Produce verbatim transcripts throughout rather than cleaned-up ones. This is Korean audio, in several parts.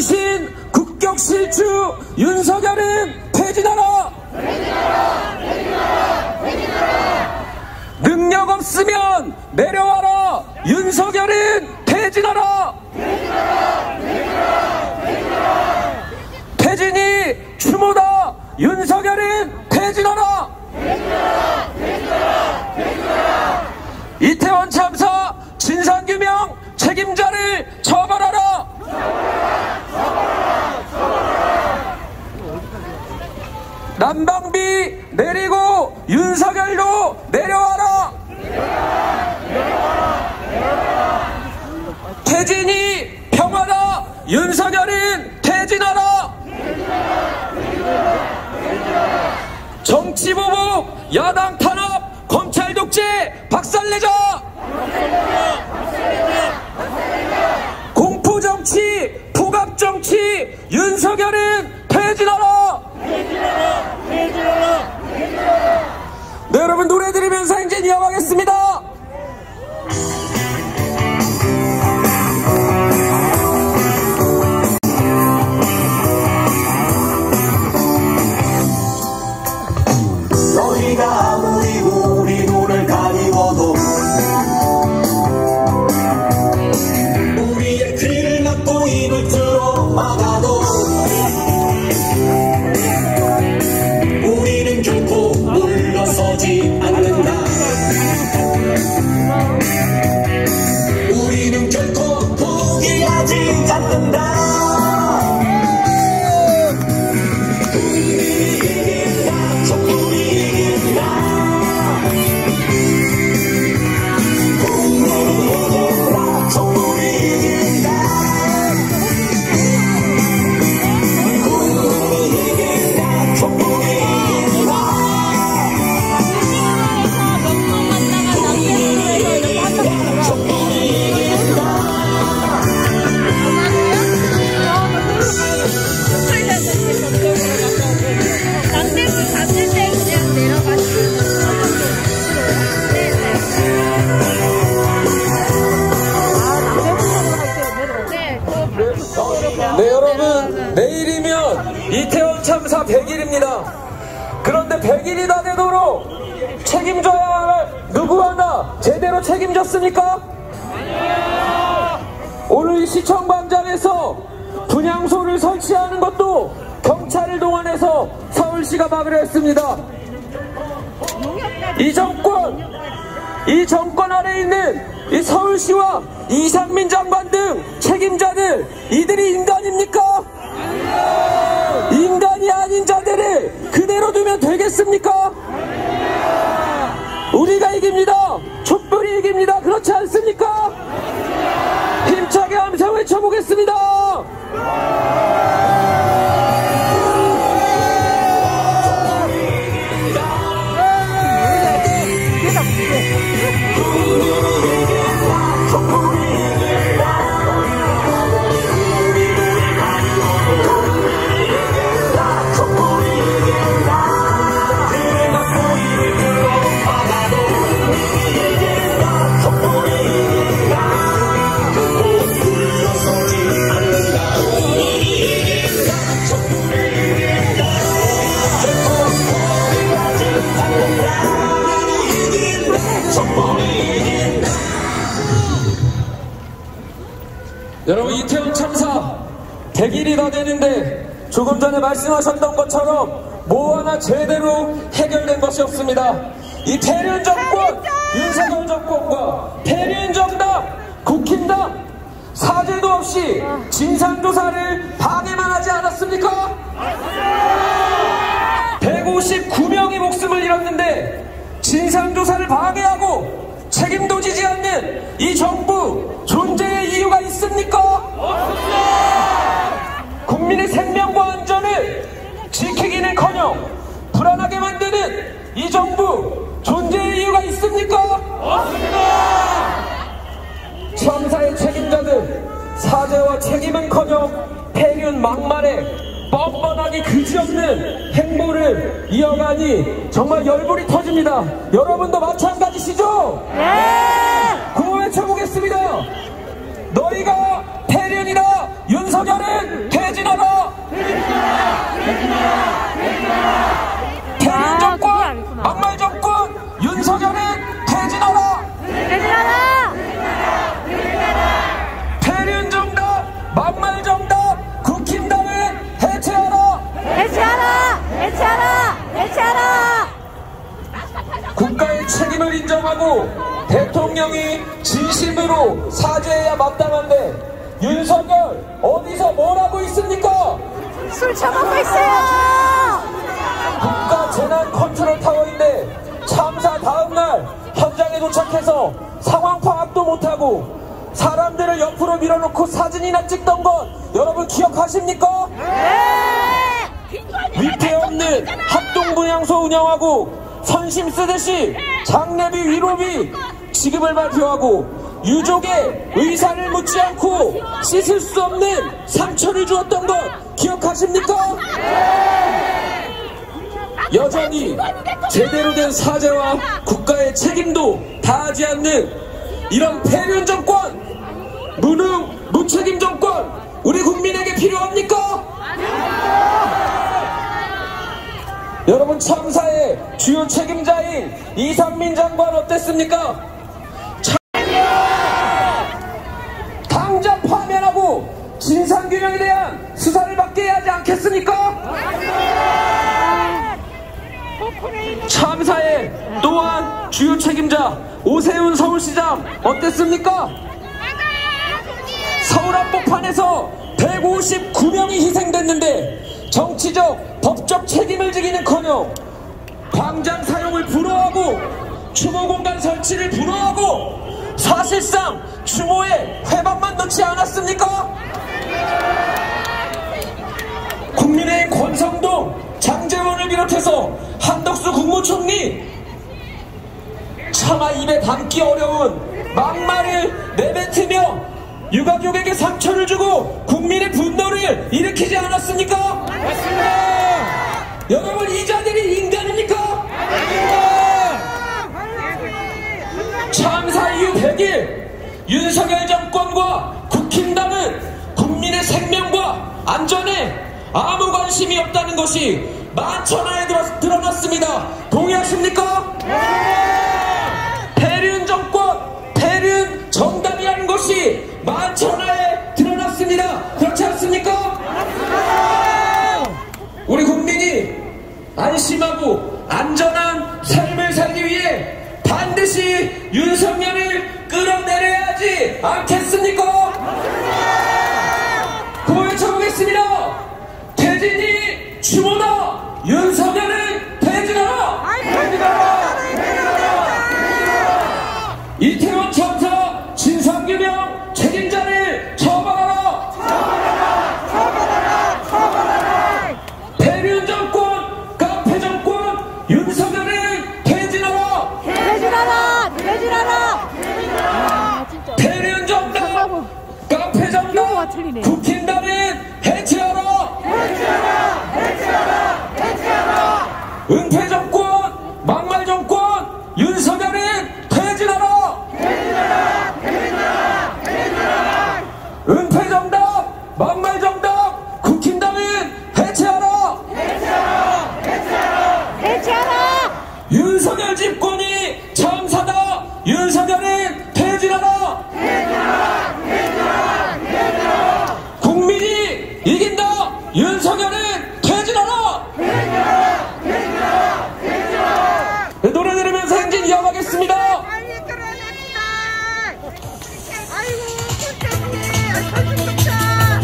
병신 국격 실추 윤석열은 퇴진하라! 퇴진하라! 퇴진하라! 퇴진하라! 능력 없으면 내려와라! 윤석열은 퇴진하라! 퇴진하라! 퇴진하라! 퇴진하라! 퇴진이 추모다! 윤석열은 퇴진하라! 퇴진하라! 퇴진하라! 퇴진하라! 이태원 참사 진상규명 책임자를 처벌하라! 처벌하라! 처벌하라! 처벌하라! 난방비 내리고 윤석열도 내려와라! 내려와라! 내려와라! 내려와라! 퇴진이 평화다! 윤석열은 퇴진하라! 퇴진하라! 퇴진하라! 퇴진하라! 정치보복, 야당 탄압, 검찰 독재 박살내자! 박살내자! 박살내자! 박살내자! 공포정치, 포갑정치, 윤석열은 퇴진하라! 퇴진하라! 퇴진하라! 퇴진하라! 네, 여러분 노래 들으면서 행진 이어가겠습니다. 너희가 아무리 우리 눈을 가리워도 우리의 귀를 막고 입을 틀어 막아도 우리는 결코 물러서지 않는다. 우리는 결코 포기하지 않는다. 네, 여러분 내일이면 이태원 참사 백 일입니다. 그런데 백 일이 다 되도록 책임져야 할 누구 하나 제대로 책임졌습니까? 오늘 이 시청광장에서 분향소를 설치하는 것도 경찰을 동원해서 서울시가 막으려 했습니다. 이 정권, 이 정권 아래 있는 이 서울시와 이상민 장관 등 책임자들, 이들이 인간입니까? 아닙니다. 인간이 아닌 자들을 그대로 두면 되겠습니까? 아닙니다. 우리가 이깁니다. 촛불이 이깁니다. 그렇지 않습니까? 아닙니다. 힘차게 함성 외쳐보겠습니다. 여러분 이태원 참사 백 일이 다 되는데 조금 전에 말씀하셨던 것처럼 뭐 하나 제대로 해결된 것이 없습니다. 이 패륜 정권, 윤석열 정권과 패륜 정당, 국힘당 사죄도 없이 진상조사를 방해만 하지 않았습니까? 백오십구 명이 목숨을 잃었는데 진상조사를 방해하고 책임도 지지 않는 이 정부 존재의 이유가 있습니까? 없습니다. 국민의 생명과 안전을 지키기는커녕 불안하게 만드는 이 정부 존재의 이유가 있습니까? 없습니다. 참사의 책임자들 사죄와 책임은커녕 패륜 막말에 뻔뻔하게 그지없는 행보를 이어가니 정말 열불이 터집니다. 여러분도 마찬가지시죠? 네! 구호 외쳐보겠습니다. 너희가 패륜이다. 윤석열은 해체하라! 해체하라! 국가의 책임을 인정하고 대통령이 진심으로 사죄해야 마땅한데 윤석열 어디서 뭘 하고 있습니까? 술 처먹고 있어요! 국가 재난 컨트롤 타워인데 참사 다음날 현장에 도착해서 상황 파악도 못하고 사람들을 옆으로 밀어놓고 사진이나 찍던 것 여러분 기억하십니까? 네! 위태 없는 합동분향소 운영하고 선심 쓰듯이 장례비 위로비 지급을 발표하고 유족의 의사를 묻지 않고 씻을 수 없는 상처를 주었던 것 기억하십니까? 여전히 제대로 된 사죄와 국가의 책임도 다하지 않는 이런 폐륜 정권, 무능, 무책임 정권 우리 국민에게 필요합니까? 여러분 참사의 주요 책임자인 이상민 장관 어땠습니까? 당장 파면하고 진상규명에 대한 수사를 받게 해야 하지 않겠습니까? 참사의 또한 주요 책임자 오세훈 서울시장 어땠습니까? 서울 한복판에서 백오십구 명이 희생됐는데 정치적, 법적 책임을 지기는커녕 광장 사용을 불허하고 추모 공간 설치를 불허하고 사실상 추모에 회방만 넣지 않았습니까? 국민의힘 권성동, 장제원을 비롯해서 한덕수 국무총리 차마 입에 담기 어려운 막말을 내뱉으며 유가족에게 상처를 주고 국민의 분노를 일으키지 않았습니까? 맞습니다. 여러분 이 자들이 인간입니까? 참사 이후 백 일 윤석열 정권과 국힘당은 국민의 생명과 안전에 아무 관심이 없다는 것이 만천하에 드러났습니다. 동의하십니까? 폐륜 정권, 폐륜 정당이라는 것이 만천하에 드러났습니다. 그렇지 않습니까? 우리 국민이 안심하고 안전한 삶을 살기 위해 반드시 윤석열을 끌어내려야 하지 않겠습니까? 고해쳐보겠습니다. 퇴진이 추모다. 윤석열을 퇴진하라. 퇴진하라. 퇴진하라. 이태원 참사 진상규명 책임자를 처벌하라. 처벌하라. 처벌하라. 처벌하라. 폐륜 정권, 깡패 정권 윤석열을 퇴진하라. 퇴진하라. 퇴진하라. 폐륜 정당, 깡패 정당, 국힘당은 해체하라. 해체하라. 해체하라. 해체하라. 은폐 정권, 막말 정권 윤석열은 퇴진하라. 퇴진하라. 퇴진하라. 퇴진하라. 은폐 정당, 막말 정당, 국힘당은 해체하라. 해체하라. 해체하라. 해체하라. 윤석열 집권이 참사다. 윤석열은 퇴진하라. 퇴진하라. 퇴진하라. 퇴진하라. 국민이 이긴다. 윤석열은 퇴진하라. 퇴진하라. 퇴진하라. 퇴진하라. 네, 노래 들으면서 행진 이어가겠습니다. 빨리 끌어냅시다. 아이고 꿀떡이 설득동차.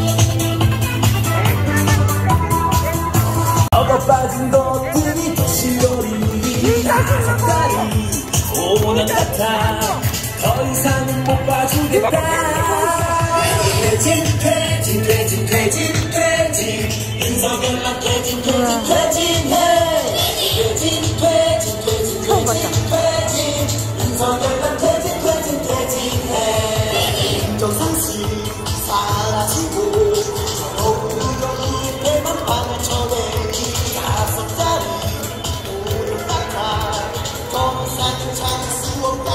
얻어 빠진 것들이 시월이 나다리 오는 같아 더 이상은 못 봐주겠다. 퇴진 퇴진 퇴진 퇴진 퇴진 윤석열 난 퇴진 퇴진 퇴진해. 퇴진 퇴진 퇴진 퇴진 퇴진 윤석열 난 퇴진 퇴진 퇴진해. 인정상식 사라지고 너무 배만 방을 쳐내기 다섯 자리 오늘 닦아 더 이상은 참을 수 없다.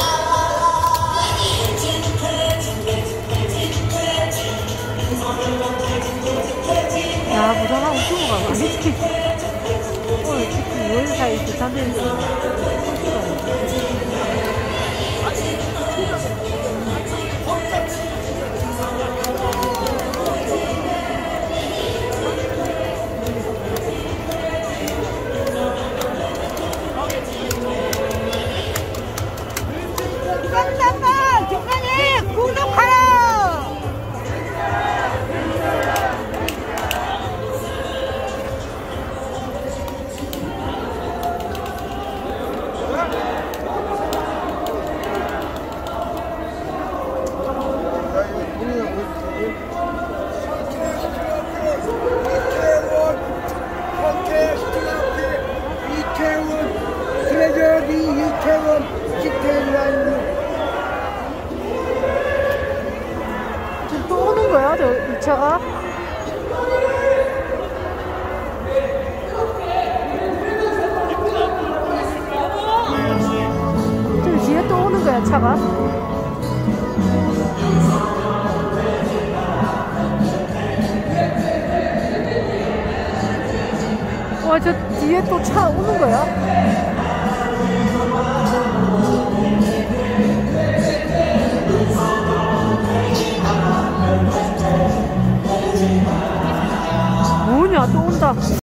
퇴진 퇴진 퇴진 퇴진 퇴진 윤석열 난 퇴진 퇴진 퇴진. 야, 부산하고 규모가 많이 오늘 특히 이월 사이 부산에서 차가. 와, 저 뒤에 또 차 오는 거야? 뭐냐, 또 온다.